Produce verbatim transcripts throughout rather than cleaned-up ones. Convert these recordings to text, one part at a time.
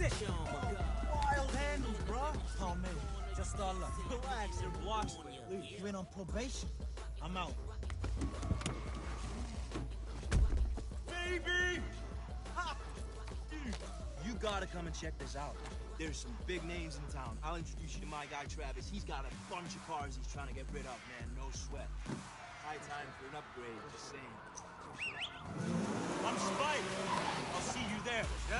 shit! Wild handles, bro. Oh, man, just our luck. Relax, they're blocks for you. You ain't on probation. I'm out. Baby! Ha! You gotta come and check this out. There's some big names in town. I'll introduce you to my guy, Travis. He's got a bunch of cars he's trying to get rid of, man. No sweat. High time for an upgrade, just saying. I'm Spike. I'll see you there, yeah?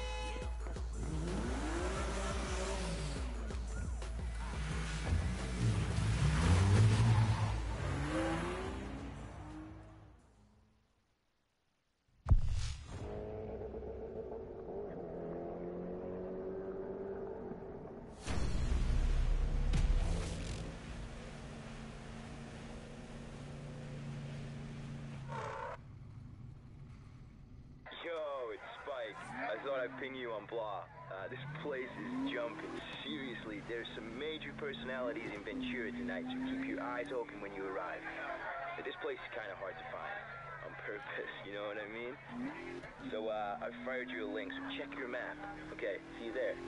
I thought I'd ping you on blah. Uh, this place is jumping. Seriously, there's some major personalities in Ventura tonight, so keep your eyes open when you arrive. But this place is kind of hard to find. On purpose, you know what I mean? So, uh, I fired you a link, so check your map. Okay, see you there.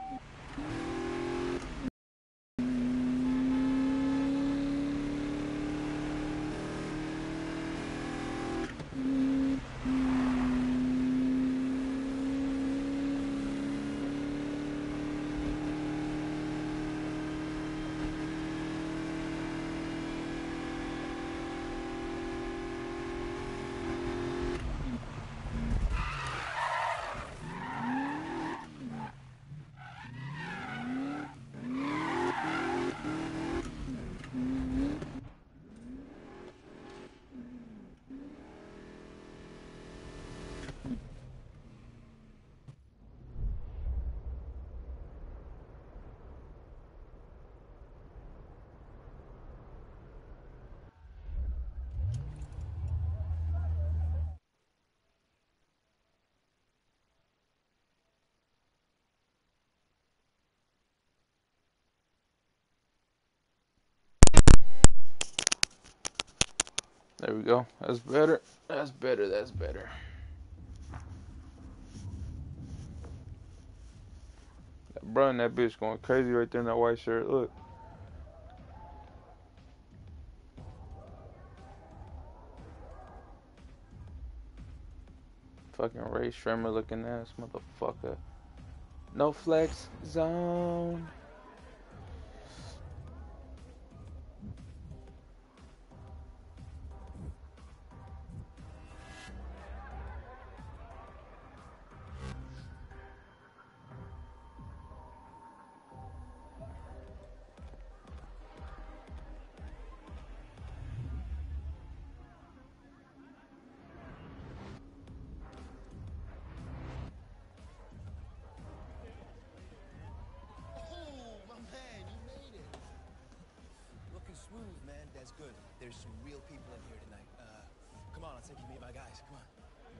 There we go. That's better. That's better. That's better. That bro and that bitch going crazy right there in that white shirt. Look. Fucking Ray Shrimmer looking ass motherfucker. No flex zone. Good. There's some real people in here tonight. Uh, come on, I'll take you to meet my guys. Come on.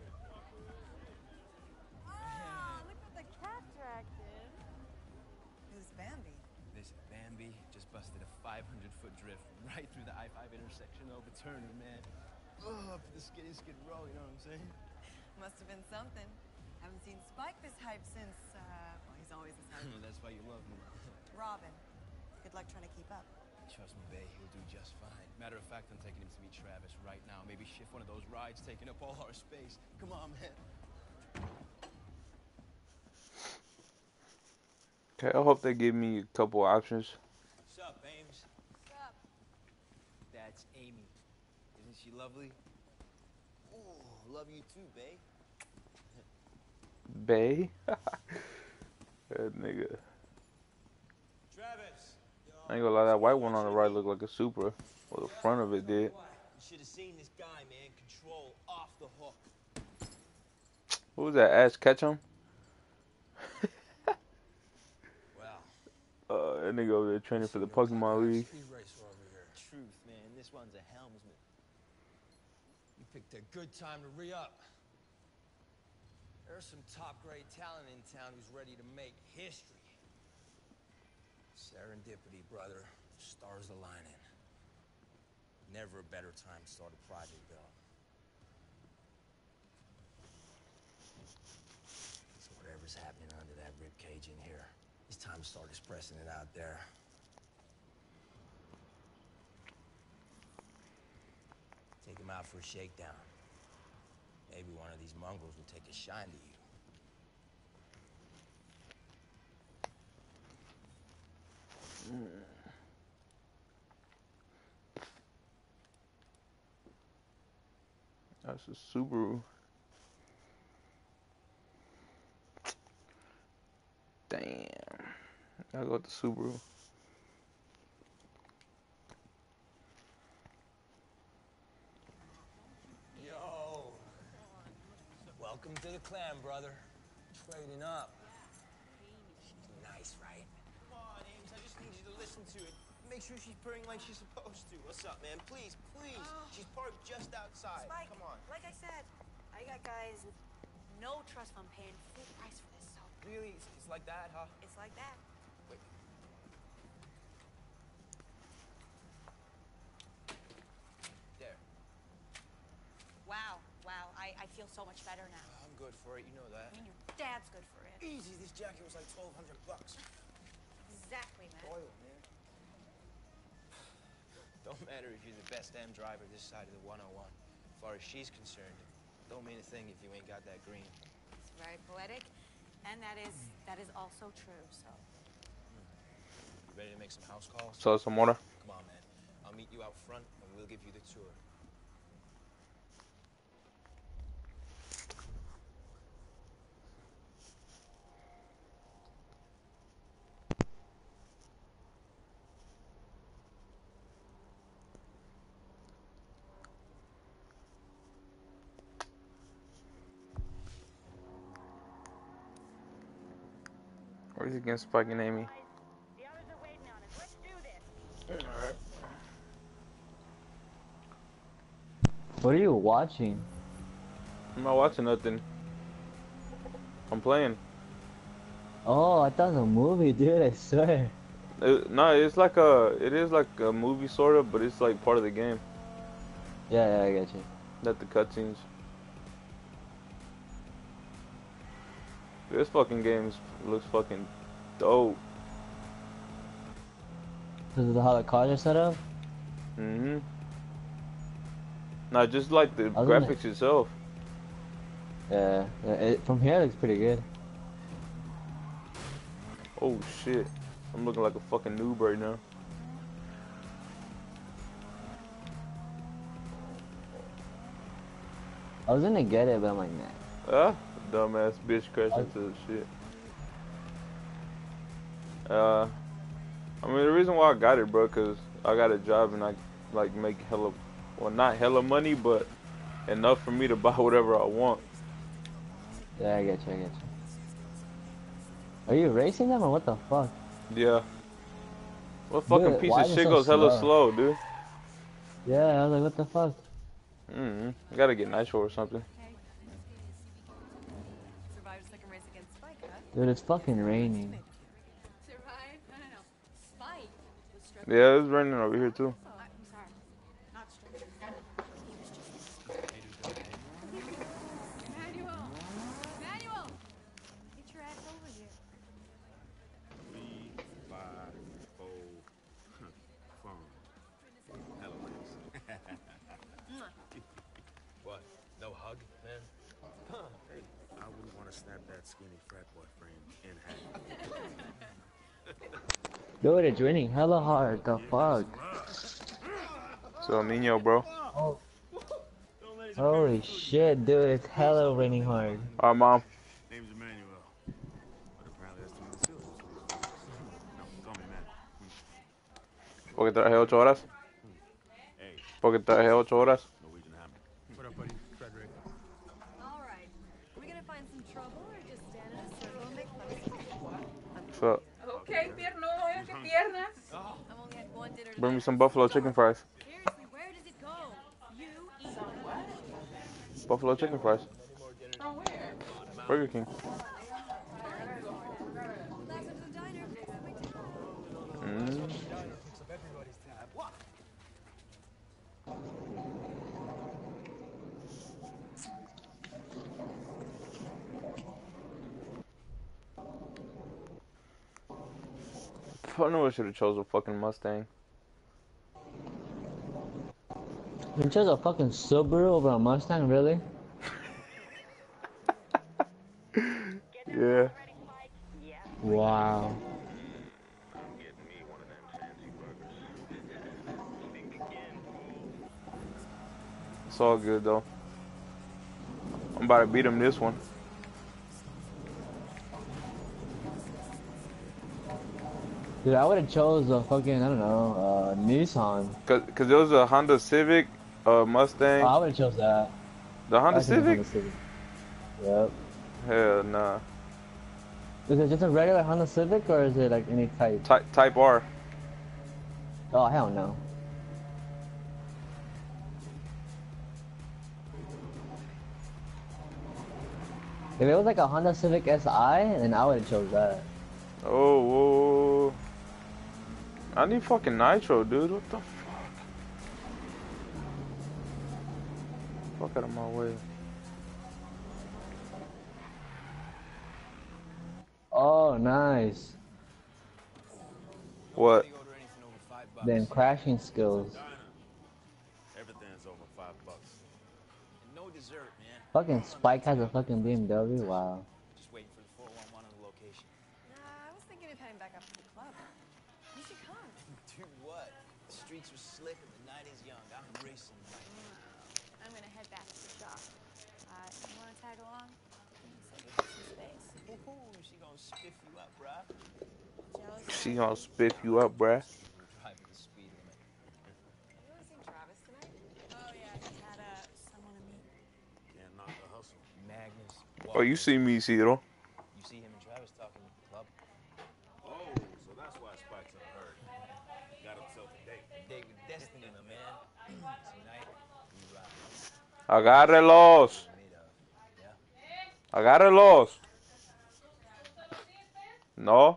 Ah, look what the cat dragged in. Who's Bambi? Listen, Bambi just busted a five hundred foot drift right through the I five intersection over Turner, man. Oh, for the skiddy skid row, you know what I'm saying? Must have been something. Haven't seen Spike this hype since, uh, well, he's always this hype. That's why you love me. Robin. Good luck trying to keep up. Trust me, Bae, he'll do just fine. Matter of fact, I'm taking him to meet Travis right now. Maybe shift one of those rides taking up all our space. Come on, man. Okay, I hope they give me a couple options. What's up, Ames? What's up? That's Amy. Isn't she lovely? Oh, love you too, Bae. Bae? That nigga. Travis. I ain't gonna lie, that white one on the right looked like a Supra. Well, the front of it did. You should have seen this guy, man. Control off the hook. What was that, Ash Ketchum? Wow. Uh, that nigga over there training for the Pokemon League. Truth, man. This one's a helmsman. You picked a good time to re-up. There's some top-grade talent in town who's ready to make history. Serendipity, brother. Stars aligning. Never a better time to start a project, though. So whatever's happening under that rib time to start expressing it out there. Take him out for a shakedown. Maybe one of these mongrels will take a shine to you. That's a Subaru. Damn. Gotta go with the Subaru. Yo. Welcome to the clan, brother. Trading up. She's nice, right? Come on, Ames, I just need you to listen to it. Make sure she's purring like she's supposed to. What's up, man? Please, please. Oh. She's parked just outside. Spike, Come on. like I said, I got guys with no trust fund paying full price for this, so Really? It's, it's like that, huh? it's like that. Wait. There. Wow, wow, I, I feel so much better now. I'm good for it. You know that. I mean, your dad's good for it. Easy. This jacket was like twelve hundred bucks. Exactly, man. Oil, man. Don't matter if you're the best damn driver this side of the one oh one. As far as she's concerned, don't mean a thing if you ain't got that green. It's very poetic, and that is that is also true, so. You ready to make some house calls? So some water. Come on, man. I'll meet you out front, and we'll give you the tour. Or is he against Spike and Amy? The others are waiting on us. Let's do this. Alright. What are you watching? I'm not watching nothing. I'm playing. Oh, I thought it was a movie, dude. I swear. It, no, it's like a, it is like a movie sort of, but it's like part of the game. Yeah, yeah, I get you. Not the cutscenes. This fucking game looks fucking dope. This is how the cars are set up? Mm-hmm. Not just like the Other than graphics itself. Yeah, yeah, it, from here it looks pretty good. Oh shit. I'm looking like a fucking noob right now. I was gonna get it, but I'm like, nah. Ah, dumbass bitch crashed into the shit. Uh, I mean the reason why I got it, bro, cause I got a job and I like make hella, well not hella money, but enough for me to buy whatever I want. Yeah, I get you, I get you. Are you racing them or what the fuck? Yeah. What fucking Dude, piece why of is it shit so goes hella slow? slow, dude? Yeah, I was like, what the fuck? Mm-hmm. I gotta get nitro or something. Okay. Survived a second race against Spike, huh? Dude, it's fucking raining. Survived? No, no, no. Spike was struck. Yeah, it's raining over here too. Oh, I'm sorry. Not struck. He was just. Manuel! Manuel! Get your ass over here. Three, five, four, phone. Hello, ladies. What? No hug, man? I wouldn't want to snap that skinny frat boy frame in half. Dude, it's raining hella hard. The fuck? So Nino, bro. Oh. Holy shit, dude, it's hella raining hard. Alright, mom. Name's Emmanuel. But apparently that's too many syllables. No, call me man. Porque traje ocho horas. Hey, Porque traje ocho horas. Norwegian Hammer. What up, buddy? Frederick. All right. Are we gonna find some trouble or just stand in a circle and make fun of people? So, Okay, piernudo, oye, que piernas. I've only had one dinner bring me tonight. some buffalo chicken fries. Seriously, where does it go? You eat what? Buffalo chicken fries. Oh, where? Burger King. Last up to the diner. Next up, my table. Mm. I knew I should have chose a fucking Mustang. You chose a fucking Subaru over a Mustang, really? Yeah. Wow. It's all good though. I'm about to beat him this one. Dude, I would have chose a fucking, I don't know, uh, Nissan. Cause, cause there was a Honda Civic, a Mustang. Oh, I would have chose that. The Honda I think Civic? Honda Civic. Yep. Hell nah. Is it just a regular Honda Civic or is it like any type? Type Type R. Oh, hell no. If it was like a Honda Civic S I, then I would have chose that. Oh, whoa. I need fucking nitro, dude. What the fuck? Fuck out of my way. Oh, nice. What? Then crashing skills. Everything's over five bucks. And no dessert, man. Fucking Spike has a fucking B M W. Wow. Just waiting for the four one one on the location. Nah, I was thinking of heading back up to the club. You should come. Dude, what? The streets were slick and the night is young. I'm racing right I'm gonna head back to the shop. Uh, you want to tag along? Save us some space. now. Ooh, she gonna spiff you up, bruh. Jealous? She gonna spiff you up, bruh. Driving the speed limit. You want to see Travis tonight? Oh yeah, he had uh, someone to meet. Can't knock the hustle. Magnus. Oh, you see me, Ciro. You see him and Travis talking at the club. Oh, so that's why Spike's in a hurry. Got himself a date. Date with Destiny, my man. Tonight, we ride. Agárrelos. Made of. Yeah? Agárrelos. No.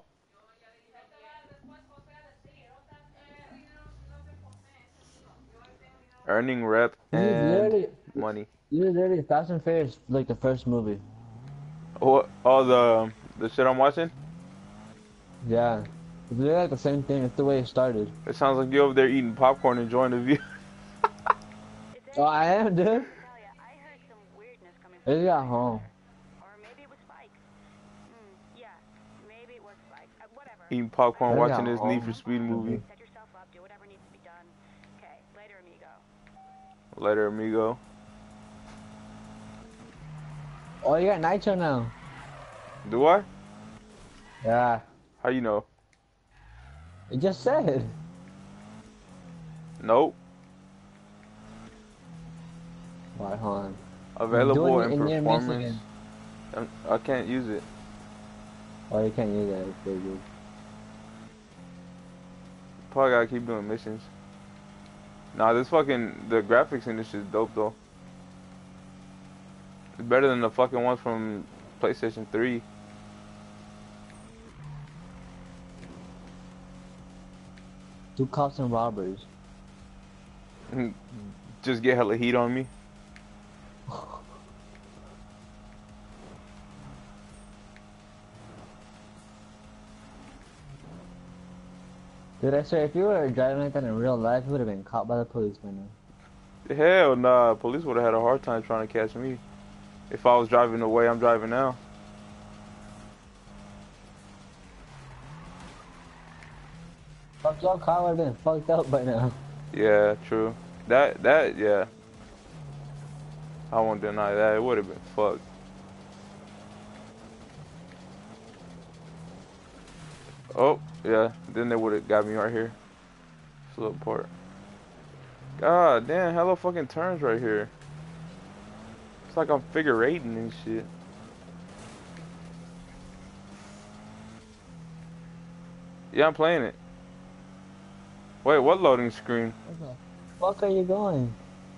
Earning rep This is and literally, money. this is literally Fast and Furious, like the first movie. What? Oh, the the shit I'm watching. Yeah. It's literally like the same thing. It's the way it started. It sounds like you over there eating popcorn, enjoying the view. Oh, I am, dude. Talia, I heard some weirdness coming I from just got home. Or maybe it was Spike. Hmm, yeah, maybe it was Spike. Uh, whatever. Eating popcorn, I watching got this home. Need for Speed movie. Set yourself up, do whatever needs to be done. Okay, later, amigo. Later, amigo. Oh, you got Nitro now. Do I? Yeah. How you know? It just said. Nope. Alright, hold on. Available Doing it in in your performance. Michigan. I'm- I can't use it. Oh, you can't use that. It's very good. Probably gotta keep doing missions. Nah, this fucking the graphics in this shit is dope though. It's better than the fucking ones from PlayStation three. Two cops and robbers. Just get hella heat on me. Dude, I swear, if you were driving like that in real life, you would have been caught by the police by now. Hell nah, police would have had a hard time trying to catch me. If I was driving the way I'm driving now. Fuck, your car would have been fucked up by now. Yeah, true. That, that, yeah. I won't deny that. It would have been fucked. Oh, yeah. Then they would have got me right here. This little part. God damn, hella fucking turns right here. It's like I'm figure eighting and shit. Yeah, I'm playing it. Wait, what loading screen? Where the fuck are you going?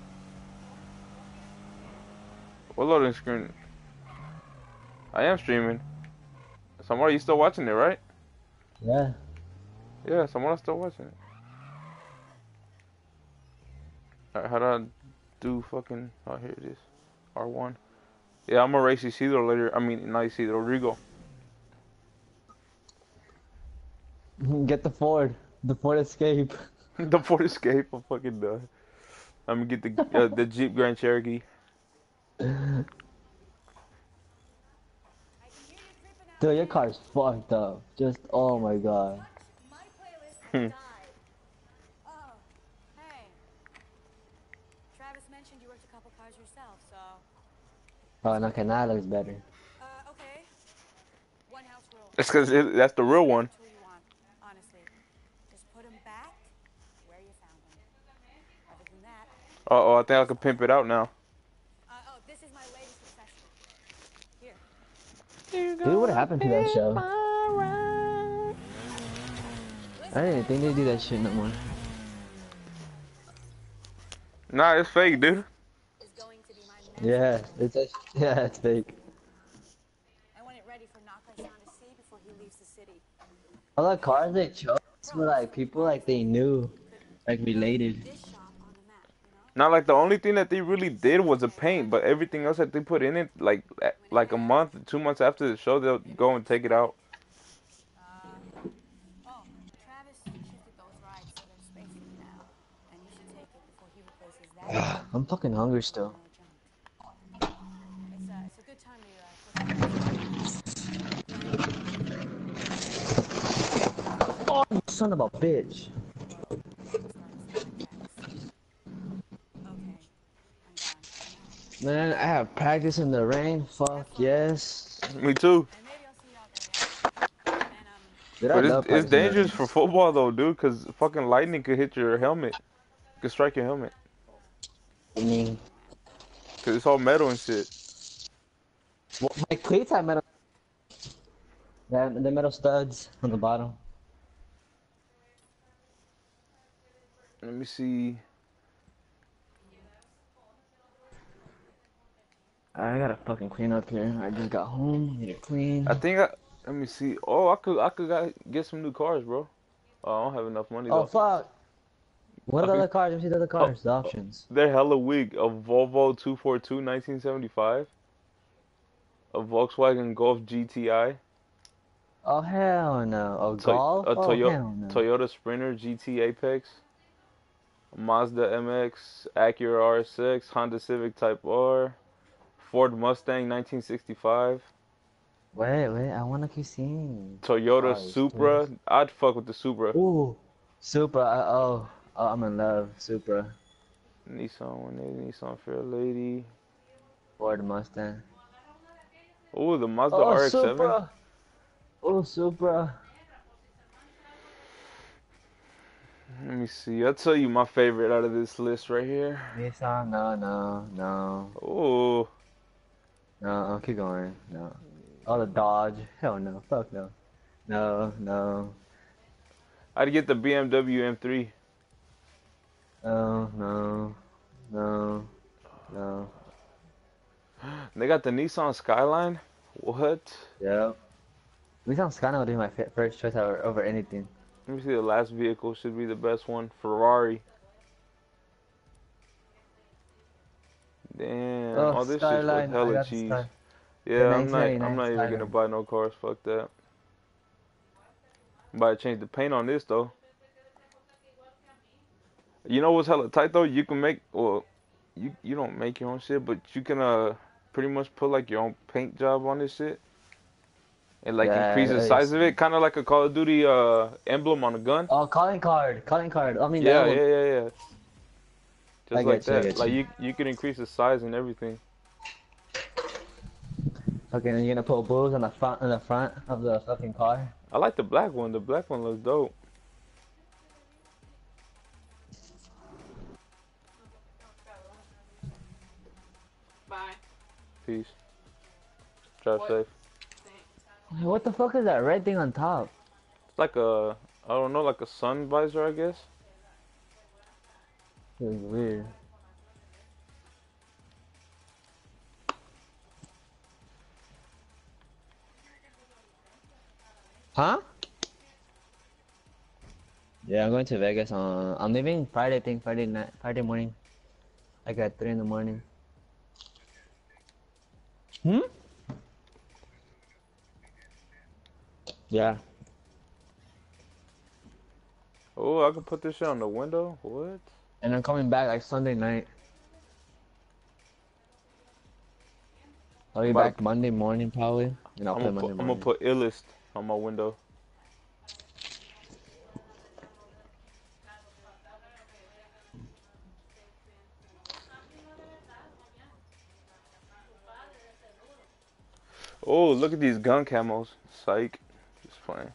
What loading screen? I am streaming. Somewhere you still watching it, right? Yeah. Yeah, someone else still watching it. Alright, how do I do fucking... Oh, here it is. R one. Yeah, I'm gonna race Isidro later. I mean, not Isidro, Rodrigo. Get the Ford. The Ford Escape. The Ford Escape. I'm fucking done. I'm gonna get the uh, the Jeep Grand Cherokee. Dude, your car's fucked up. Just, oh my god. My playlist Hmm. died. Oh, hey. Travis mentioned you worked a couple cars yourself, so. Oh, no, okay, now it looks better. Uh, okay. One house rule. That's because it, that's the real one. That's who you want, honestly. Just put them back where you found them. Other than that, Uh oh, I think I can pimp it out now. uh, oh, this is my latest obsession. Here. Dude, what happened to that show? I didn't think they do that shit no more. Nah, it's fake, dude. Is going to be my next. Yeah, it's a, yeah, it's fake. I want it ready for Nakai-san to see before he leaves the city. All the cars they chose were like people like they knew, like related. This shop on the map, you know? Not like the only thing that they really did was a paint, but everything else that they put in it, like like a month, two months after the show, they'll go and take it out. Uh, oh, Travis shifted those rides so there's space for you now. And you should take it before he replaces that. I'm fucking hungry still. It's a, it's a good time to uh, put Oh, you son of a bitch. Man, I have practice in the rain. Fuck yes. Me too. Dude, I But love it's, it's practice in the rain. dangerous for football though, dude, because fucking lightning could hit your helmet. Could strike your helmet. I mean, Because it's all metal and shit. well, my cleats have metal. The, the metal studs on the bottom. Let me see. I gotta fucking clean up here. I just got home. Need to clean. I think I. Let me see. Oh, I could I could got, get some new cars, bro. Oh, I don't have enough money Oh though. fuck. What are the Okay. other cars? Let me see the other cars. The options. They're hella weak. A Volvo two forty-two nineteen seventy-five. A Volkswagen Golf G T I. Oh hell no. A To- golf? a Oh Toyo- hell no. Toyota Sprinter G T Apex. A Mazda M X. Acura R S X. Honda Civic Type R. Ford Mustang nineteen sixty-five. Wait, wait. I wanna keep seeing. Toyota Cars, Supra. please. I'd fuck with the Supra. Ooh. Supra. I, oh. Oh, I'm in love. Supra. Nissan one eighty. Nissan Fairlady. Ford Mustang. Ooh, the Mazda Oh, R X seven. Supra. Oh, Supra. Let me see. I'll tell you my favorite out of this list right here. Nissan. No, no, no. Ooh. No, oh, keep going. No. Oh, the Dodge. Hell no. Fuck no. No, no. I'd get the B M W M three. Oh, no. No. No. They got the Nissan Skyline. What? Yep. Nissan Skyline would be my fi- first choice over, over anything. Let me see. The last vehicle should be the best one. Ferrari. Damn. Oh, Oh, this shit's Skyline. worth I hella got the cheese. Sky- Yeah, the I'm not. I'm nineteen ninety-nine not even gonna Skyline. buy no cars. Fuck that. I'm about to change the paint on this though. You know what's hella tight though? You can make well, you you don't make your own shit, but you can uh pretty much put like your own paint job on this shit, and like Yeah, increase the it's- size of it, kind of like a Call of Duty uh emblem on a gun. Oh, calling card. Calling card. I mean, Yeah, that yeah, one. yeah, yeah. Just I like get you, I that. get Like you. you you can increase the size and everything. Okay, then you're gonna put bulls on the front on the front of the fucking car. I like the black one. The black one looks dope. Bye. Peace. Drive What? safe. Hey, what the fuck is that red thing on top? It's like a I don't know, like a sun visor, I guess. It was weird. Huh? Yeah, I'm going to Vegas on. I'm leaving Friday. I think Friday night, Friday morning. Like at three in the morning. Hmm? Yeah. Oh, I can put this shit on the window? What? And I'm coming back like Sunday night. I'll be I'm about back to- Monday morning probably. And I'll I'm play gonna Monday put, I'm morning. gonna put illest on my window. Oh, look at these gun camos. Psych. Just playing.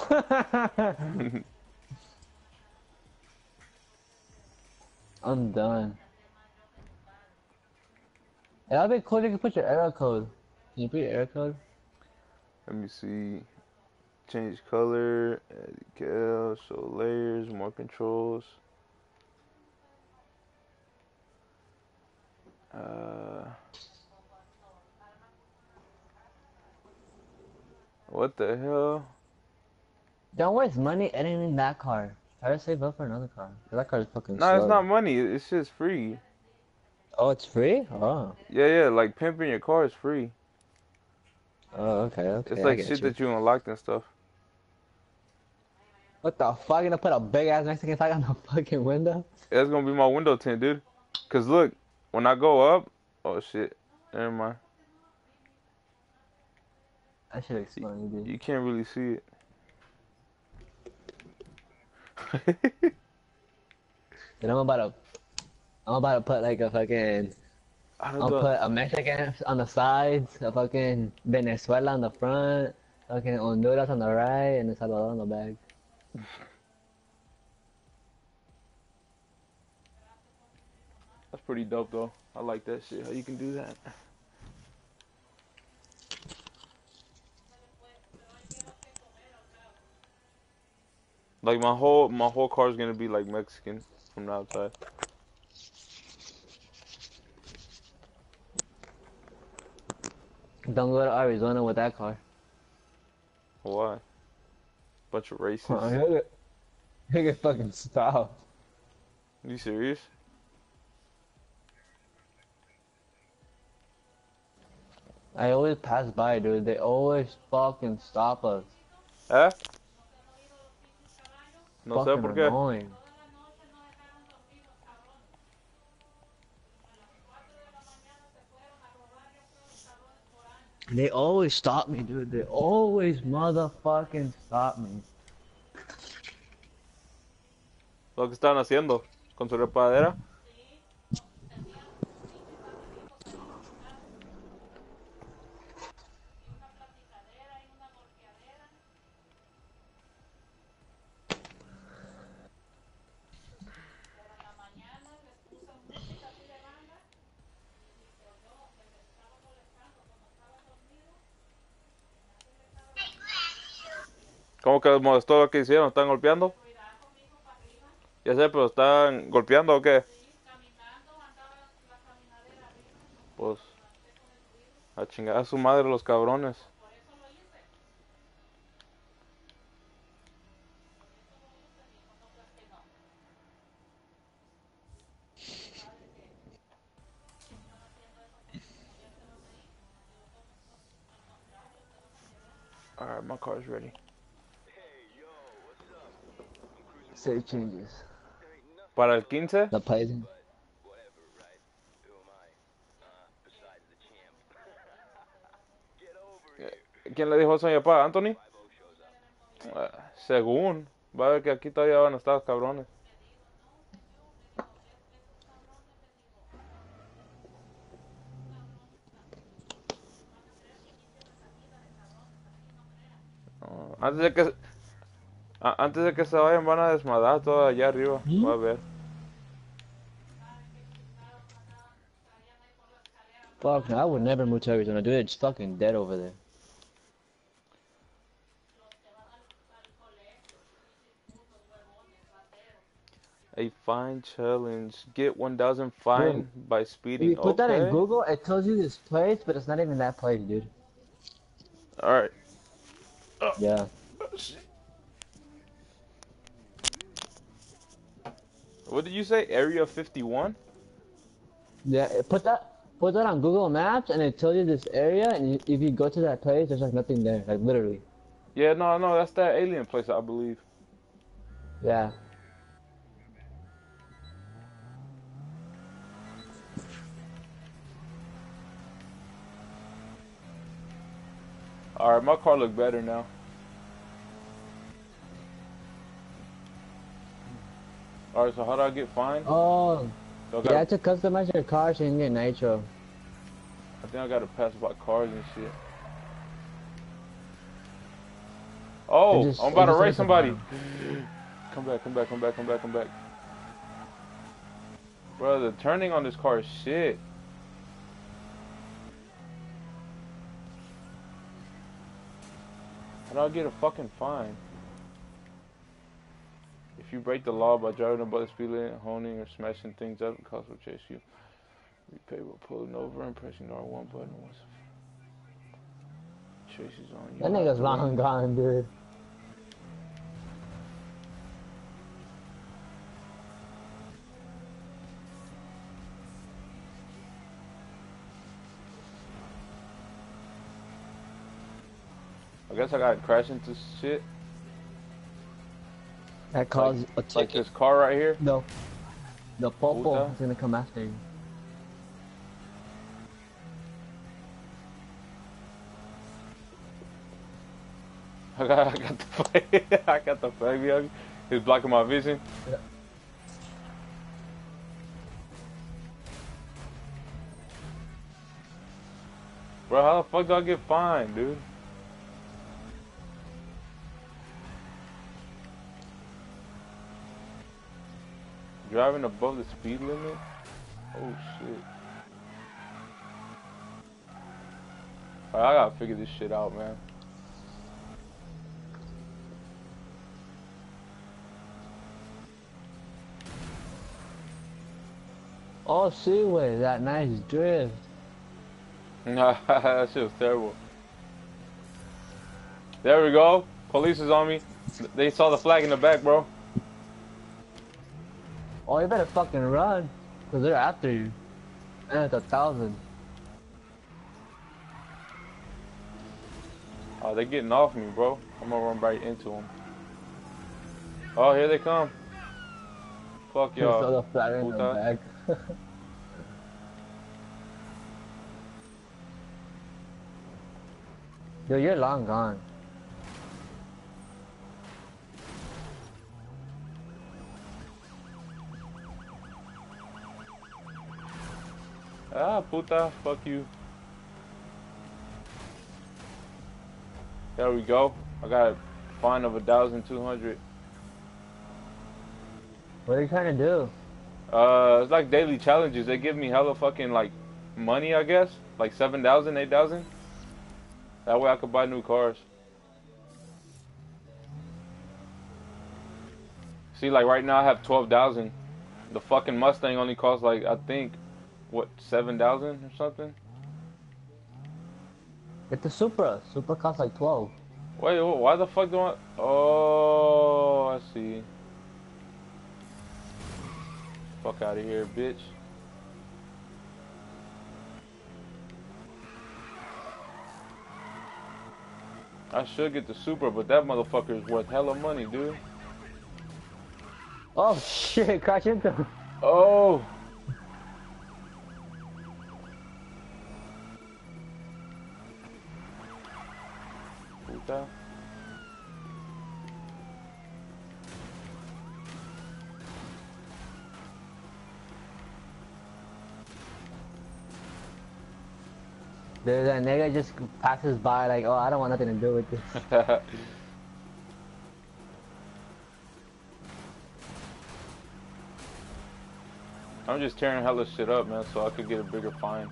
I'm done. Hey, that'd be cool if you could put your error code. Can you put your error code? Let me see. Change color, add decal, show layers, more controls. Uh, what the hell? Don't waste money editing that car. Try to save up for another car. 'Cause that car is fucking No, slow. it's not money. It's just free. Oh, it's free? Oh. Yeah, yeah. Like pimping your car is free. Oh, okay, okay. It's I like get shit you. that you unlocked and stuff. What the fuck? You gonna put a big ass Mexican flag on the fucking window? That's gonna be my window tint, dude. Cause look, when I go up, oh shit, never mind. I should explain, dude. You can't really see it. Then I'm about to, I'm about to put like a fucking, I I'll don't know. put a Mexican on the sides, a fucking Venezuela on the front, fucking Honduras on the right, and El Salvador on the back. That's pretty dope though. I like that shit. How you can do that? Like my whole my whole car is gonna be like Mexican from the outside. Don't go to Arizona with that car. Why? Bunch of racists. Uh, he'll get, he'll get fucking stopped. You serious? I always pass by, dude. They always fucking stop us. ¿Eh? No sé Fucking por qué. annoying. They always stop me, dude. They always motherfucking stop me. Lo que están haciendo con su repadera. ¿Cómo que les molestó lo que hicieron? ¿Están golpeando? Ya sé, pero ¿están golpeando o qué? Pues a chingar a su madre los cabrones. Alright, my car's ready. Save changes. ¿Para el quince? The Python. ¿Quién le dijo eso a mi papá? ¿Anthony? Ah, según. Va a ver que aquí todavía van a estar los cabrones. No, antes de que a- antes de que se vayan van a desmadrar todo allá arriba. Va a ver. Fuck, no, I would never move to Arizona, dude. It's fucking dead over there. A fine challenge. Get one thousand fine by If speeding. you put that in Okay. Google, it tells you this place, but it's not even that place, dude. Alright. Yeah. What did you say? Area fifty-one? Yeah, it- put that put that on Google Maps, and it tells you this area, and you, if you go to that place, there's like nothing there, like literally. Yeah, no, no, that's that alien place, I believe. Yeah. Alright, my car look better now. Alright, so how do I get fined? Oh, So I you gotta, have to customize your car so you can get nitro. I think I gotta pass by cars and shit. Oh, just- I'm about it to just race says somebody. about Come back, come back, come back, come back, come back. Bro, the turning on this car is shit. How do I get a fucking fine? If you break the law by driving above the speed limit, honing or smashing things up, the cops will chase you. Repay by pulling over and pressing the R one button once. Chases on you. That nigga's long gone, dude. I guess I gotta crash into shit. That caused like, a like ticket. this car right here. No. The popo Puta. is gonna come after you. I got, I got the flag. I got the flag behind me. He's blocking my vision. Yeah. Bro, how the fuck do I get fined, dude? Driving above the speed limit? Oh shit. Alright, I gotta figure this shit out, man. Oh, Seaway, that nice drift. Nah, that shit was terrible. There we go. Police is on me. They saw the flag in the back, bro. Oh, you better fucking run, cause they're after you. And it's a thousand. Oh, they're getting off me, bro. I'm gonna run right into them. Oh, here they come. Fuck You saw y'all. the flag in the Puta. back. Dude, you're long gone. Ah, puta. Fuck you. There we go. I got a fine of a thousand two hundred. What are you trying to do? Uh, it's like daily challenges. They give me hella fucking like money, I guess, like seven thousand, eight thousand. That way I could buy new cars. See, like right now I have twelve thousand. The fucking Mustang only costs like I think, what, seven thousand or something. Get the Supra. Supra costs like twelve. Wait, wh- why the fuck do I? Oh, I see. Fuck out of here, bitch. I should get the Supra, but that motherfucker is worth hella money, dude. Oh shit, crash into him. Oh! Puta. Dude, that nigga just passes by like, oh, I don't want nothing to do with this. I'm just tearing hella shit up, man, so I could get a bigger fine.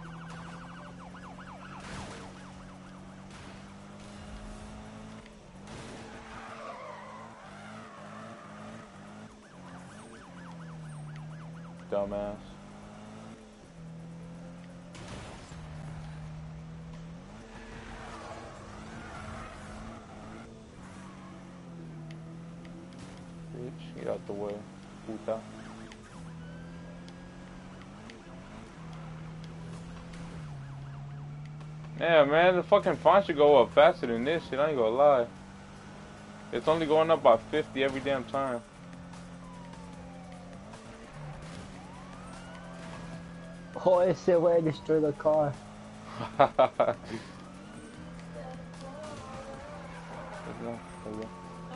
Dumbass. Bitch, get out the way, puta. Yeah, man, the fucking fine should go up faster than this shit, I ain't gonna lie. It's only going up by fifty every damn time. Oh, it's the way I destroy the car. No, there you go.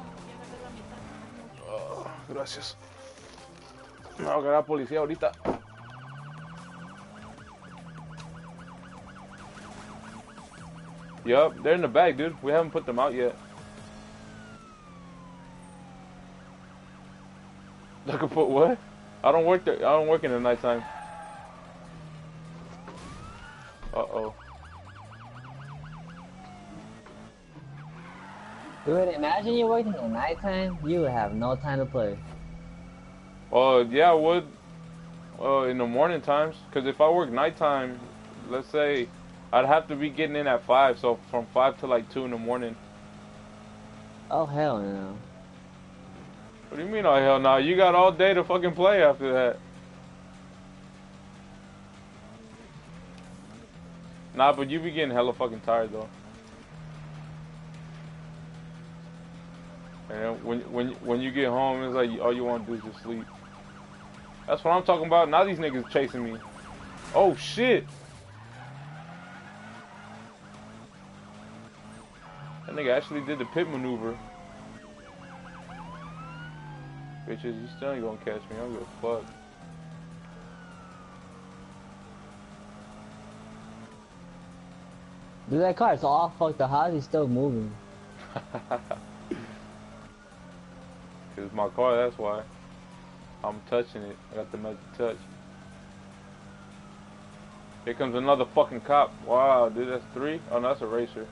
Oh, gracias. Me va a agarrar policía ahorita. Yup, they're in the bag, dude. We haven't put them out yet. I can put what? I don't work there. I don't work in the nighttime. Uh oh. Dude, imagine you working at nighttime, you would have no time to play. Oh, yeah, I would. Uh, in the morning times. Because if I work nighttime, let's say, I'd have to be getting in at five. So from five to like two in the morning. Oh, hell no. What do you mean, oh, hell no? You got all day to fucking play after that. Nah, but you be getting hella fucking tired, though. And when when when you get home, it's like all you want to do is just sleep. That's what I'm talking about. Now these niggas chasing me. Oh shit! That nigga actually did the pit maneuver. Bitches, you still ain't gonna catch me. I don't give a fuck. Dude, that car is all fucked up. How is he still moving? It's my car, that's why. I'm touching it. I got the magic touch. Here comes another fucking cop. Wow, dude, that's three? Oh, no, that's a racer.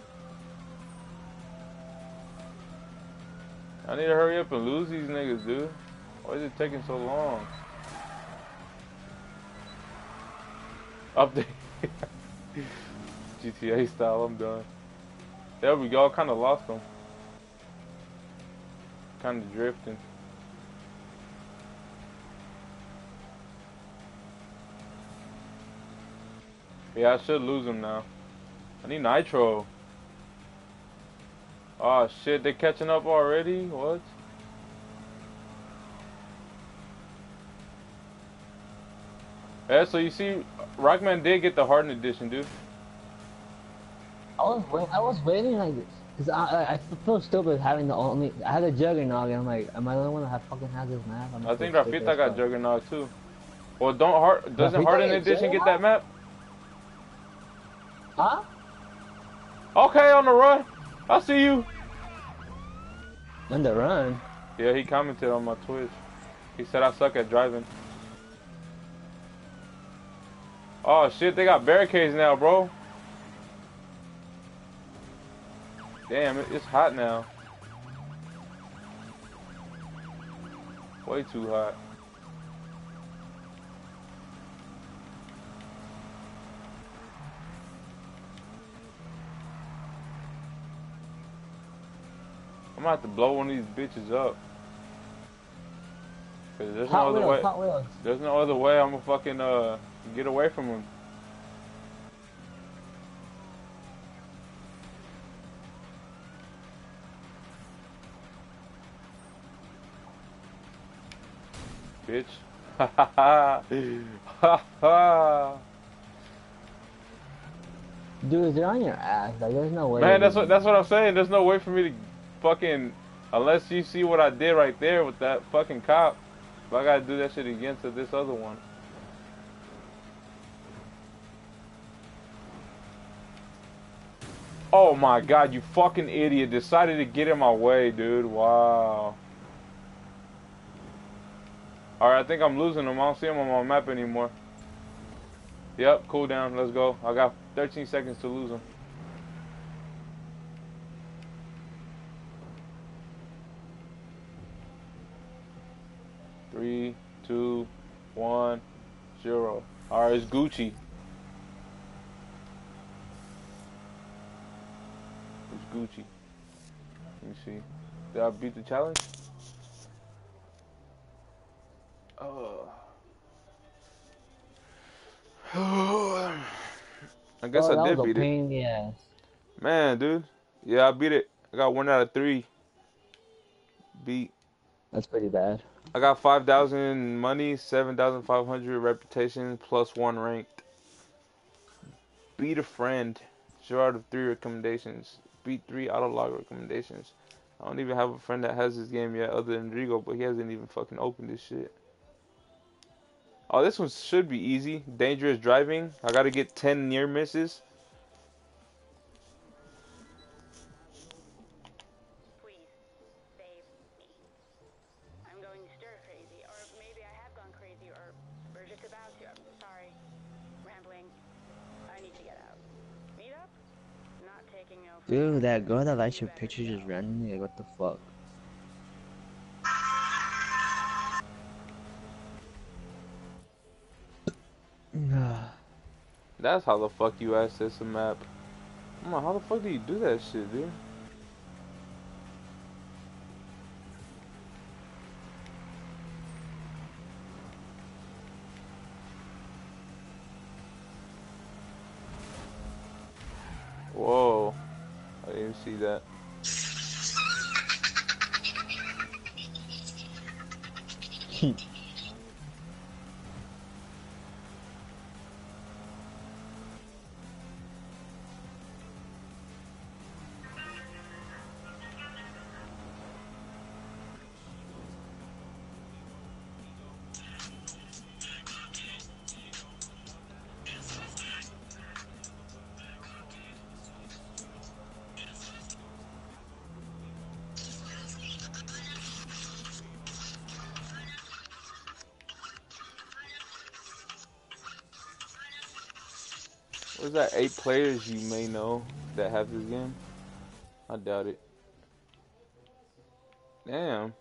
I need to hurry up and lose these niggas, dude. Why is it taking so long? Update. G T A style, I'm done. There we go, kind of lost them. Kind of drifting. Yeah, I should lose them now. I need nitro. Oh shit, they catching up already? What? Yeah, so you see, Rockman did get the Hardened edition, dude. I was wait, I was waiting like this. Cause I, I I feel stupid having the only I had a Juggernog and I'm like, am I the only one that have fucking has this map? I'm I think so stupid Rafita as got fuck. Juggernog too. Well, don't Hard doesn't Rafita Hardened get edition get Juggernog? that map? Huh? Okay, on the run. I see you. On the run? Yeah, he commented on my Twitch. He said I suck at driving. Oh shit, they got barricades now, bro. Damn, it, it's hot now. Way too hot. I'm gonna have to blow one of these bitches up. Cause there's Hot no other wheels, way. hot wheels. There's no other way I'm gonna fucking uh get away from him. Bitch. Ha ha ha. Ha ha. Dude, they're on your ass. Like, there's no way. Man, that's what that's what I'm saying. There's no way for me to fucking, unless you see what I did right there with that fucking cop. But I gotta do that shit again to this other one. Oh my god, you fucking idiot. Decided to get in my way, dude. Wow. Alright, I think I'm losing them. I don't see them on my map anymore. Yep, cool down. Let's go. I got thirteen seconds to lose them. Three, two, one, zero. Alright, it's Gucci. It's Gucci. Let me see. Did I beat the challenge? Oh. I guess Oh, I that did was a beat it. pain in the ass. Man, dude. Yeah, I beat it. I got one out of three. Beat. That's pretty bad. I got five thousand money, seven thousand five hundred reputation, plus one ranked. Beat a friend. Zero out of three recommendations. Speed three auto log recommendations. I don't even have a friend that has this game yet other than Drigo, but he hasn't even fucking opened this shit. Oh, this one should be easy. Dangerous driving. I gotta get ten near misses. Please, save me. I'm going stir crazy, or maybe I have gone crazy, or we're just about to. I'm sorry. Rambling. I need to get out. Meet up? Not taking no. Dude, that girl that likes your pictures just randomly, like, what the fuck? That's how the fuck you access a map. I'm like, how the fuck do you do that shit, dude? Whoa. I didn't see that. What's that? Eight players you may know that have this game? I doubt it. Damn.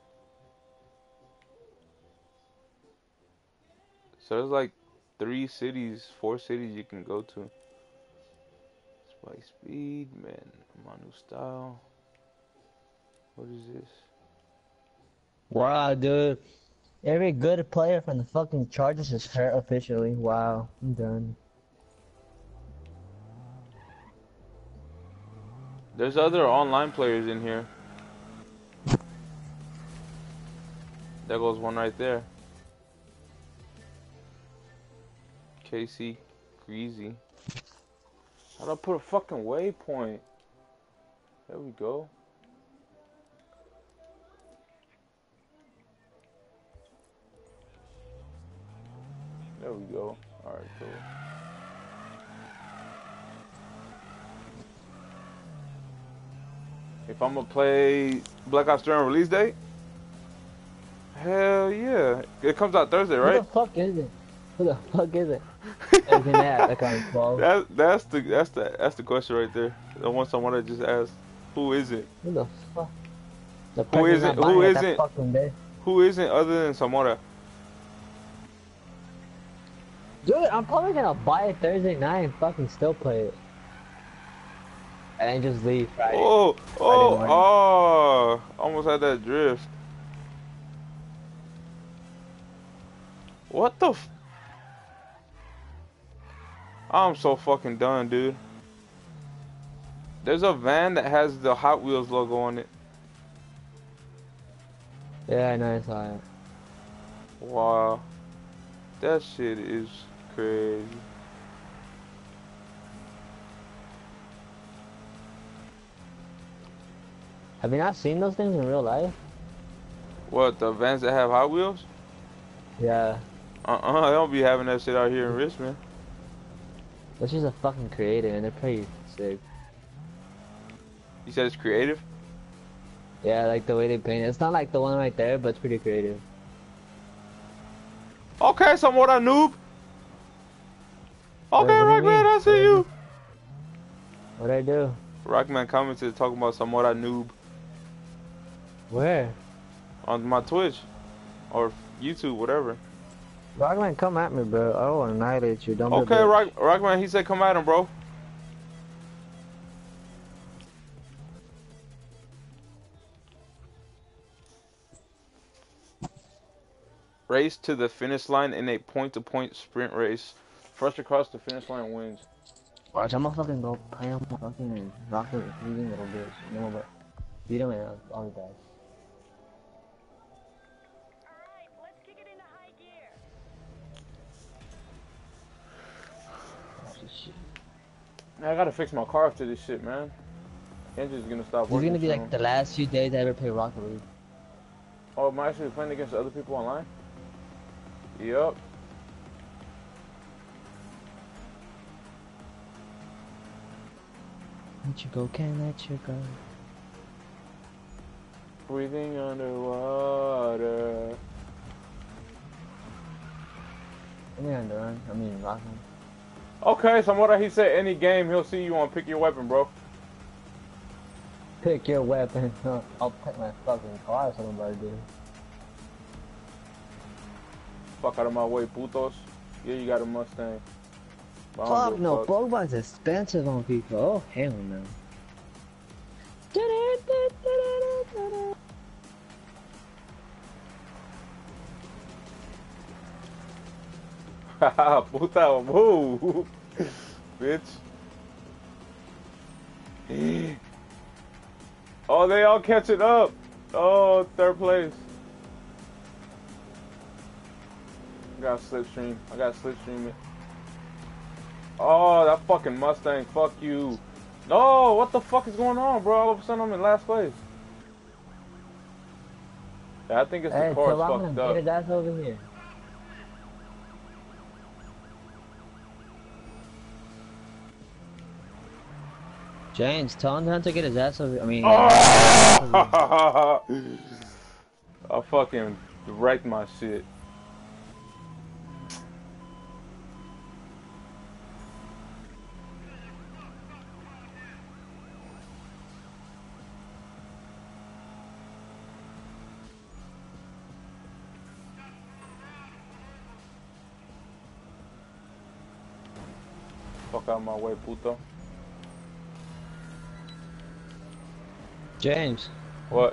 So there's like three cities, four cities you can go to. Spike Speed, man, my new style. What is this? Wow, dude. Every good player from the fucking Chargers is hurt officially. Wow, I'm done. There's other online players in here. There goes one right there. Casey Greasy. How'd I put a fucking waypoint? There we go. There we go. Alright, cool. If I'm gonna play Black Ops three on release date? Hell yeah. It comes out Thursday, right? Who the fuck is it? Who the fuck is it? Isn't that like on twelve? That, that's the that's the that's the question right there. The one someone that just asked. Who is it? Who the fuck? The Who isn't who isn't day. who isn't other than Samora? Dude, I'm probably gonna buy it Thursday night and fucking still play it. And then just leave Friday. Oh, oh, Friday oh! Almost had that drift. What the f- I'm so fucking done, dude. There's a van that has the Hot Wheels logo on it. Yeah, I know, I saw it. Wow. That shit is crazy. Have you not seen those things in real life? What, the vans that have Hot Wheels? Yeah. Uh-uh, they don't be having that shit out here in Richmond. This is a fucking creative and they're pretty sick. You said it's creative? Yeah, like the way they paint it. It's not like the one right there, but it's pretty creative. Okay, somewhat a noob. Okay, Wait, what do you Rockman, mean? I see you. What'd I do? Rockman commented talking about somewhat a noob Where? on my Twitch or YouTube, whatever. Rockman, come at me, bro. I will annihilate you. Don't be a Okay, bitch. Rock, Rockman, he said come at him, bro. Race to the finish line in a point-to-point sprint race. First across the finish line wins. Watch, I'm gonna fucking go play him fucking Rocket League little bitch. You know, but beat him and I'll, I'll be back. Alright, let's kick it into high gear. Watch this shit. I gotta fix my car after this shit, man. Engine's gonna stop This is working gonna be soon. like the last few days I ever play Rocket League. Oh, am I actually playing against other people online? Yup. Let you go, can't let you go. Breathing underwater. I mean, Underrun. I mean, Rocket. Okay, so what he said, any game he'll see you on, pick your weapon, bro. Pick your weapon. I'll pick my fucking car, so nobody do. Fuck out of my way, putos. Yeah, you got a Mustang. But I don't Fuck give a no, fuck. Pokemon is expensive on people. Oh, hell no. Haha, puta, move. Bitch. Oh, they all catching up. Oh, third place. I got slipstream. I got slipstream it. Oh, that fucking Mustang. Fuck you. No, what the fuck is going on, bro? All of a sudden I'm in last place. Yeah, I think it's Hey, the car's so I'm fucked gonna up. get his ass over here. James, tell him to get his ass over. I mean, Oh! I fucking wrecked my shit. Fuck out of my way, puto. James. What?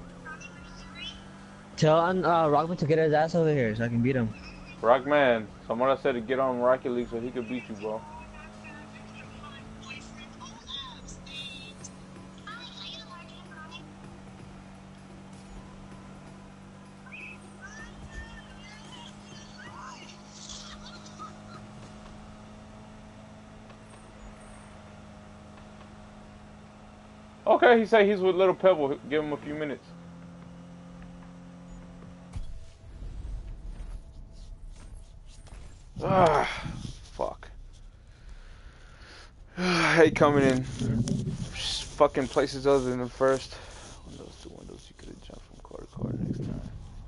Tell uh, Rockman to get his ass over here so I can beat him. Rockman, someone said to get on Rocket League so he could beat you, bro. Okay, he said he's with Little Pebble. Give him a few minutes. Ah, fuck. I hate coming in fucking places other than the first. Windows to windows, you could have jumped from car to car next time.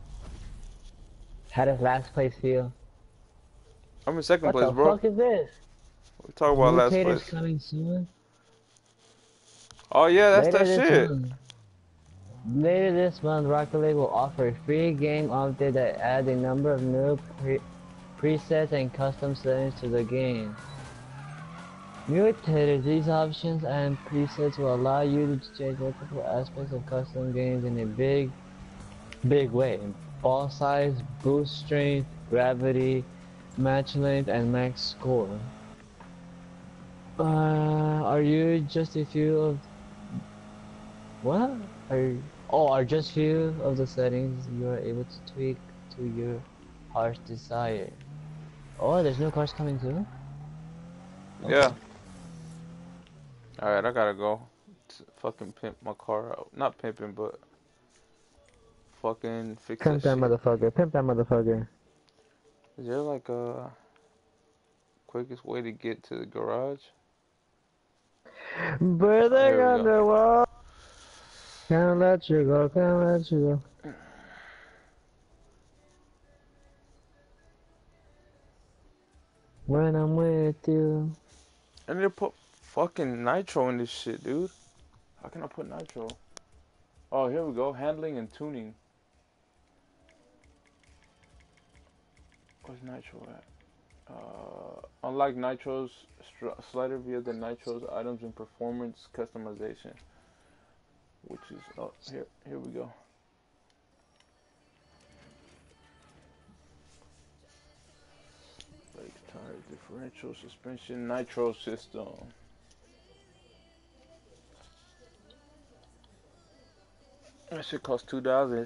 How does last place feel? I'm in second what place, the bro. What the fuck is this? We talk about last Mutators place. coming soon. Oh yeah, that's Later that this shit. Month. Later this month, Rocket League will offer a free game update that adds a number of new pre presets and custom settings to the game. Mutators, these options and presets will allow you to change multiple aspects of custom games in a big, big way. Ball size, boost strength, gravity, match length, and max score. Uh, are you just a few of what? Are oh, are just few of the settings you are able to tweak to your heart's desire. Oh, there's no cars coming soon? Okay. Yeah. Alright, I gotta go. Fucking pimp my car out. Not pimping, but fucking fix Pimp that that shit. motherfucker. Pimp that motherfucker. Is there like a quickest way to get to the garage? Breathing underwater. Can't let you go, can't let you go. When I'm with you. I need to put fucking nitro in this shit, dude. How can I put nitro? Oh, here we go. Handling and tuning. Where's nitro at? Uh, unlike nitro's slider via the nitro's items and performance customization, which is oh here here we go. Brake, tire, differential, suspension, nitro system. That shit costs two dollars.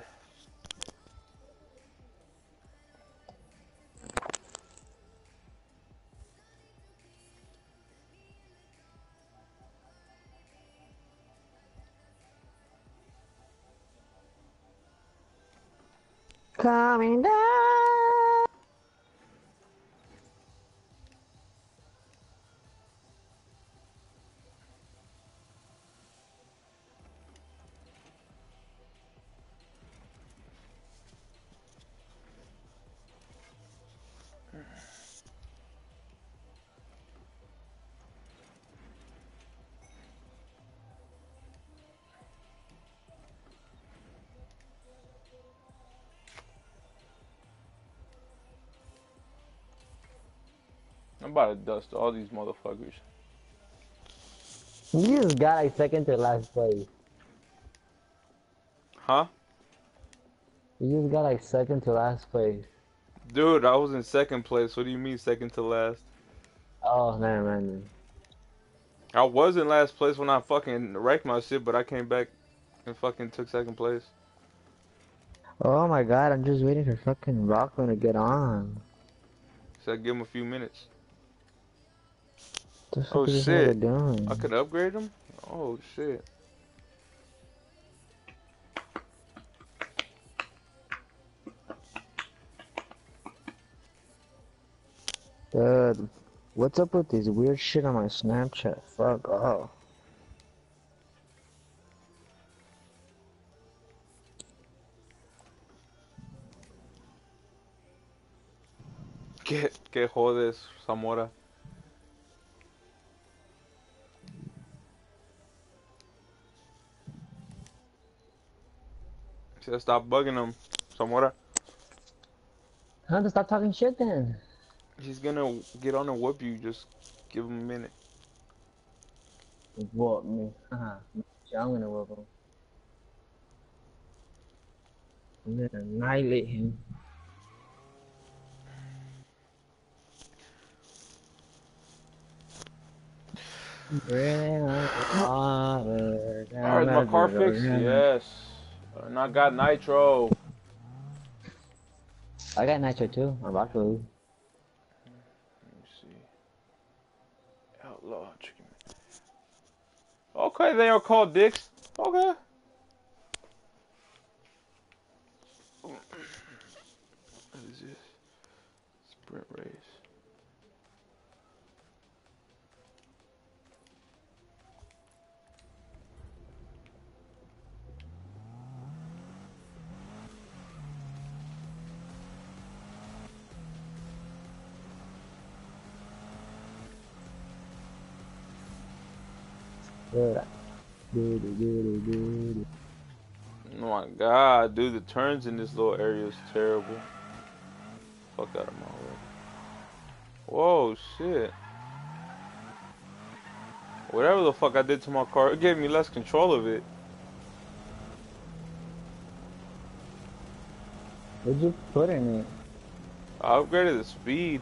coming down. I'm about to dust all these motherfuckers. You just got like second to last place. Huh? You just got like second to last place. Dude, I was in second place. What do you mean second to last? Oh, never mind. I was in last place when I fucking wrecked my shit, but I came back and fucking took second place. Oh my god, I'm just waiting for fucking Rockland to get on. So I give him a few minutes. What the fuck Oh is this shit! nigga doing? I could upgrade him? Oh shit. Dude, what's up with this weird shit on my Snapchat? Fuck off. Que, que jodes, Zamora. Should stop bugging him, Zamora. Huh? To stop talking shit then. He's gonna get on and whoop you. Just give him a minute. Whoop me. Haha. I'm gonna whoop him. I'm gonna annihilate him. Alright, is my car fixed? Yes. And I got nitro. I got nitro too. I'm about to lose. Let me see. Outlaw chicken. Okay, they are called dicks. Okay. What is this? Sprint race. Oh my god, dude, the turns in this little area is terrible. Fuck out of my way. Whoa, shit. Whatever the fuck I did to my car, it gave me less control of it. What'd you put in it? I upgraded the speed.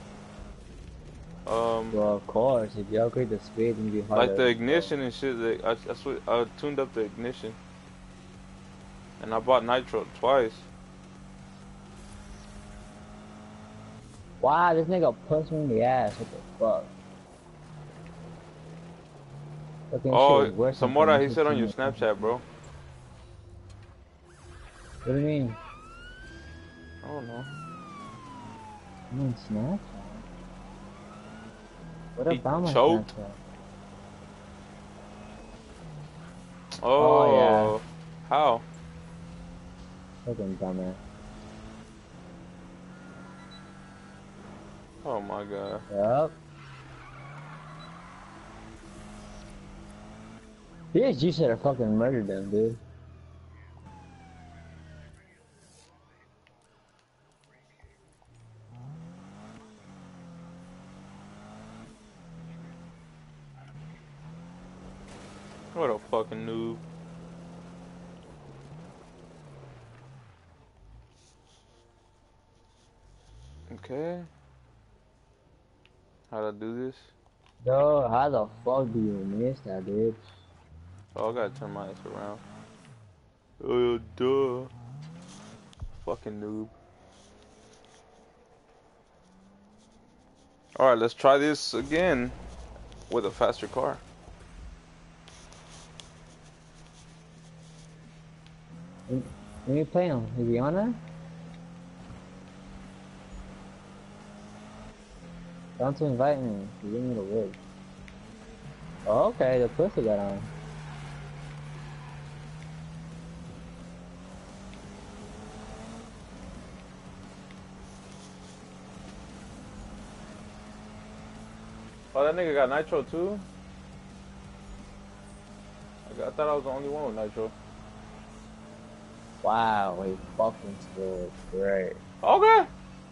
Um, well, of course, if you upgrade the speed, then you harder. Like the ignition and shit. Like, I, I, sw I tuned up the ignition, and I bought nitro twice. Wow, this nigga punched me in the ass. What the fuck? Fucking Oh, shit is worse than Zamora, he financial said on your teammates. Snapchat, bro. What do you mean? I don't know. You mean Snapchat? What He about my choked? Snapchat? Oh, Oh, yeah. How? Fucking dumbass. Oh my god. Yup. P S G should have fucking murdered them, dude. What a fucking noob. Okay. How'd I do this? Yo, how the fuck do you miss that, dude? Oh, I gotta turn my ass around. Oh, duh. Fucking noob. Alright, let's try this again with a faster car. Let me play him. Is he on there? Tell him to invite me. You need a word. Oh, okay, the pussy got on. Oh, that nigga got nitro too? I, got, I thought I was the only one with nitro. Wow, he fucking scored. Great. Okay.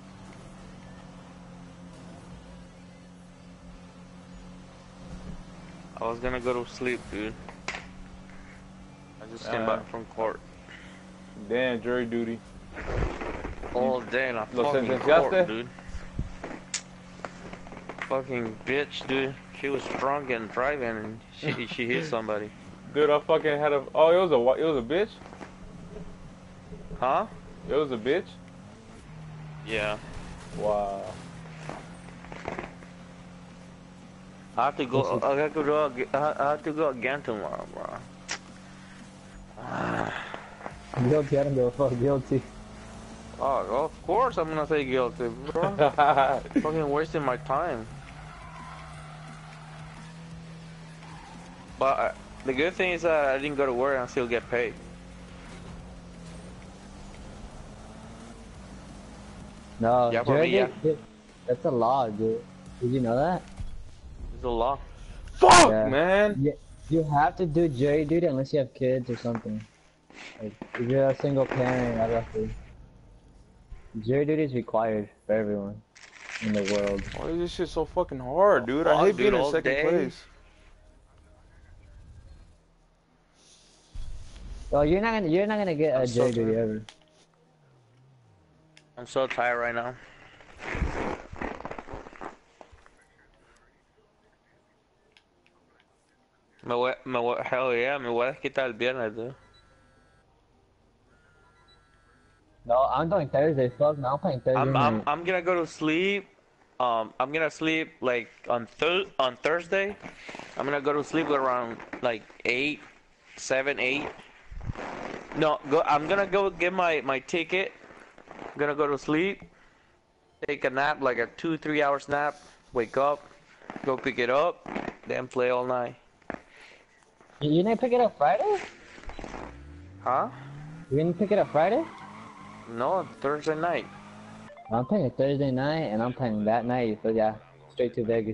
I was gonna go to sleep, dude. I just came Uh, back from court. Damn, jury duty. All day in a Lo fucking sentenciaste? court, dude. Fucking bitch, dude. She was drunk and driving, and she she hit somebody. Dude, I fucking had a. Oh, it was a. It was a bitch. Huh? It was a bitch. Yeah. Wow. I have to go. I have to go. ag- I have to go again tomorrow, bro. Guilty, I don't give a fuck. Guilty. Oh, of course I'm gonna say guilty, bro. Fucking wasting my time. But uh, the good thing is that I didn't go to work and still get paid. No, Yeah, for jury me, yeah. duty, that's a law, dude. Did you know that? It's a law. Fuck, Yeah. man. You, you have to do jury duty unless you have kids or something. Like, if you're a single parent, I don't have to. Jury duty is required for everyone in the world. Why is this shit so fucking hard, dude? I Fuck, hate being dude, in all second day. place. Oh, you're not gonna, you're not gonna get I'm a so jury duty tired. ever. I'm so tired right now. Me voy, me voy, hell yeah, me voy a quitar el viernes, dude. No, I'm doing Thursday. Fuck, no, I'm playing Thursday I'm, night. I'm, I'm gonna go to sleep. Um, I'm gonna sleep like on thir on Thursday. I'm gonna go to sleep around like eight, seven, eight. No, go. I'm gonna go get my my ticket. I'm gonna go to sleep. Take a nap, like a two, three hours nap. Wake up, go pick it up, then play all night. You, you didn't pick it up Friday? Huh? You didn't pick it up Friday? No, Thursday night. I'm playing it Thursday night, and I'm playing that night. So yeah, straight to Vegas.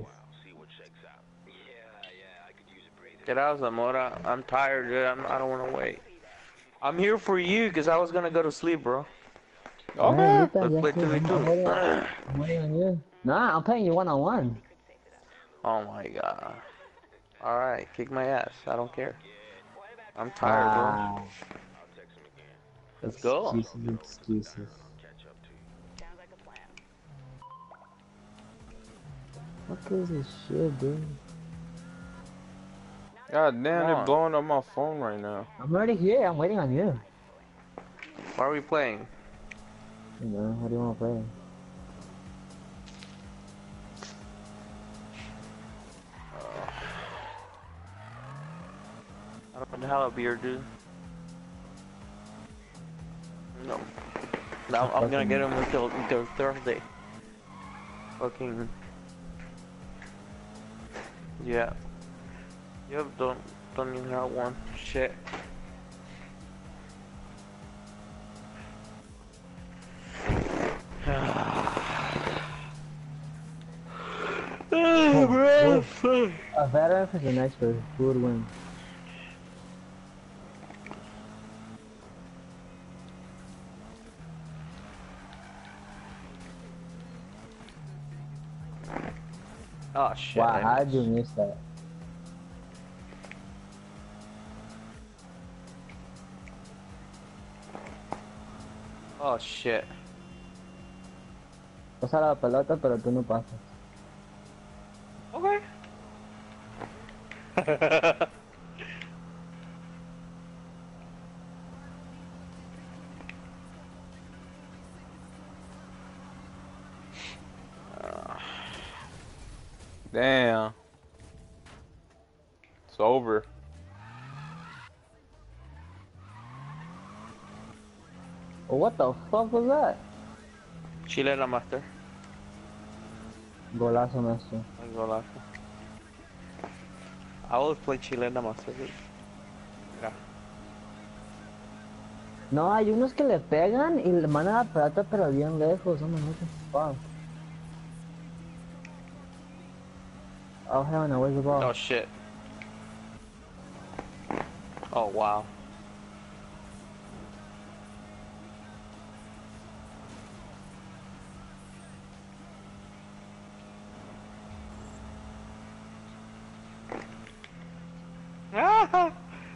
Get out, Zamora. I'm tired, dude. I'm, I don't want to wait. I'm here for you, because I was going to go to sleep, bro. Alright, Okay. Luta, Let's play that's it. two v two. I'm waiting- I'm waiting on you. Nah, I'm playing you one on one. Oh my god. Alright, kick my ass. I don't care. I'm tired, bro. Wow. Let's go. Excuses, excuses. Sounds like a plan. What is this shit, dude? God damn, Come they're on. blowing up my phone right now. I'm already here. I'm waiting on you. What are we playing? Hey man, how do you want to play? I don't have a beer, dude. No. No, I'm gonna get him until, until Thursday. Fucking. Yeah. Yep, don't, don't even have one. Shit. Oh, bro. A veteran is an expert. Who would win? Oh shit. Wow, I how did you missed. miss that? Oh shit. Pasa la pelota, pero tú no pasas. Okay. Damn. It's over. What the fuck was that? Chile la master. Golazo, maestro. El golazo. I always play Chilena Master League. Mira. No, hay unos que le pegan y le mandan a la pelota pero bien lejos, no me fuck. Oh hell no, where's the ball? Oh shit. Oh wow. Ah!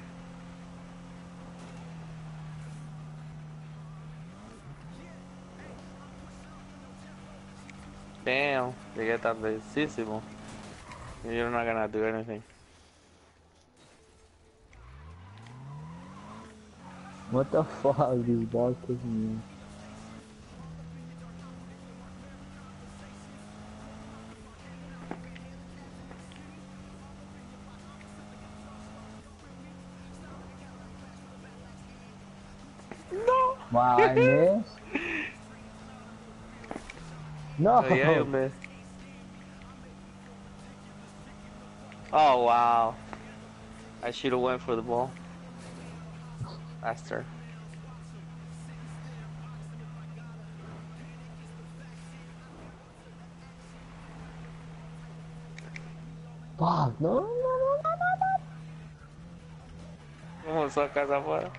Damn, llegué tardecísimo. You're not gonna do anything. What the fuck, these balls kicking me. No! Wow, I missed? No! Oh, yeah, you missed. Oh wow. I should have went for the ball. Faster. Fuck, no, no, no, no, no, no. ¿Cómo sacas afuera?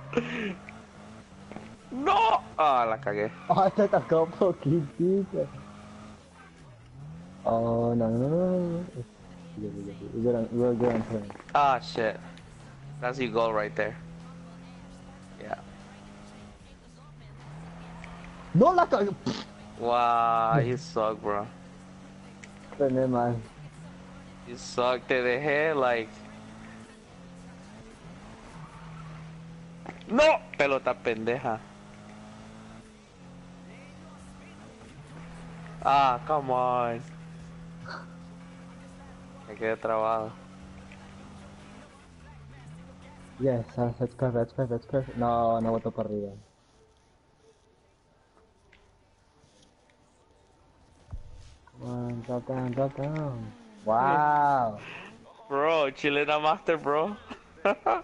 ¡No! Ah, la cagué. Oh, te tocó poquitito. Oh, no, no, no, no. We're good on, we're good on turn. Ah, shit. That's your goal right there. Yeah. No la cagué. Wow, you suck, bro. But never mind. You suck. Te dejé, like... ¡No! Pelota pendeja. Ah, come on. Me quedé trabado. Yes, that's, that's perfect, that's perfect, that's perfect. No, no botó para arriba. Come on, drop down, drop down. Wow. Bro, Chilena Master, bro. Come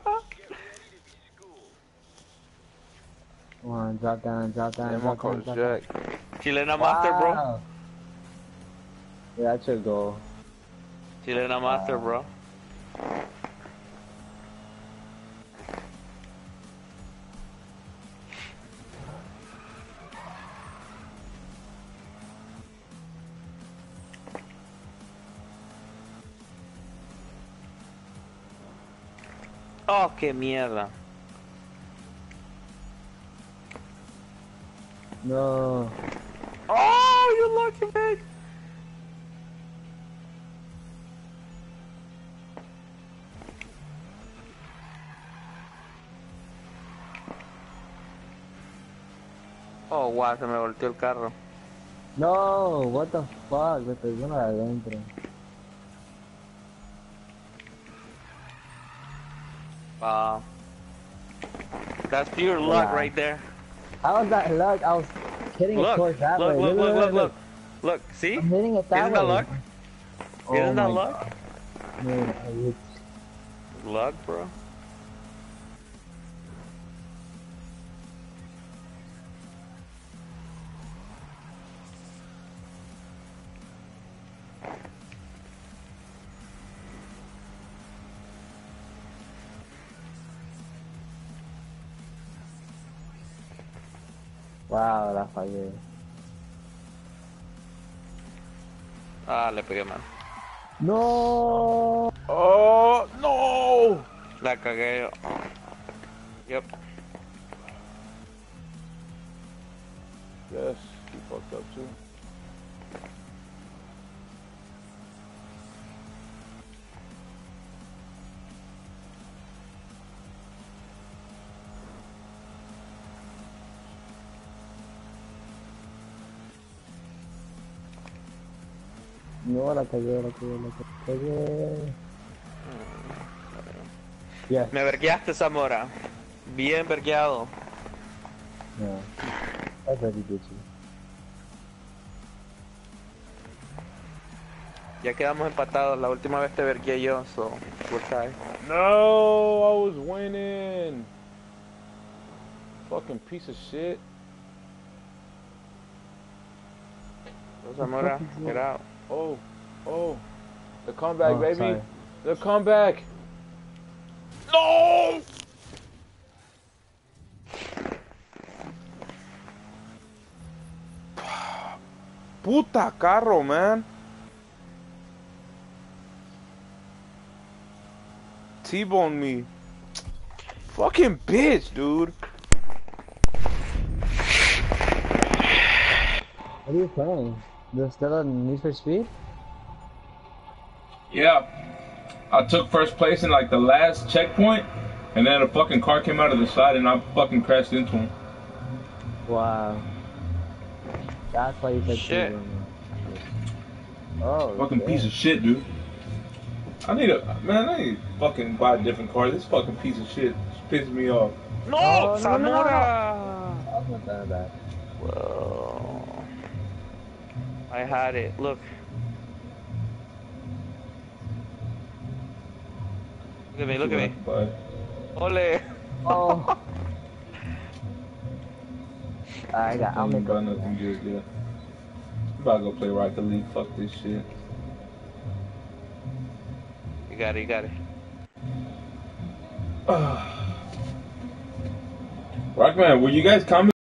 on, drop down, drop down, Damn, drop Coach down, drop Jack. down. Chilena Master, bro. Wow. Yeah, that's your goal. Chilena Master, bro. Oh, qué mierda. No. Oh, you lucky bitch. Oh, wow, se me volteó el carro. No, what the fuck, me pegó uno de adentro. Wow. That's pure luck Yeah. right there. How was that luck? I was hitting Look, it towards that look, way. look, look, look, look. Look, see? I'm hitting it that Isn't way. that luck? Oh Isn't that my luck? God. Man, I was- Luck, bro. Wow, la fallé. Ah, le pegué mal. No. Oh, no! La cagué yo. Yep. Yes, he fucked up too. No, la cagué, la cagué, la cagué. Yes. Me vergueaste, Zamora. Bien vergueado. No. That's already did you. Ya quedamos empatados. La última vez te vergué yo, so we'll try. No, I was winning. Fucking piece of shit. Zamora, get out. Oh, oh. The comeback, Oh, baby. sorry. The comeback. No! Puta carro, man. T-bone me. Fucking bitch, dude. What are you playing? The still on Need for Speed? Yeah. I took first place in like the last checkpoint, and then a fucking car came out of the side and I fucking crashed into him. Wow. That's why you said Shit. T-bone. Oh, Fucking damn. piece of shit, dude. I need a man. I need to fucking buy a different car. This fucking piece of shit pisses me off. No, Oh, no, no, no, Zamora. That's not that bad. Whoa. I had it. Look. Look at me. Look at me. Bye. Ole. Oh. I got. I'll I make buy up. nothing good yet. I'm about to go play Rocket League. Fuck this shit. You got it. You got it. Rockman, were you guys commenting?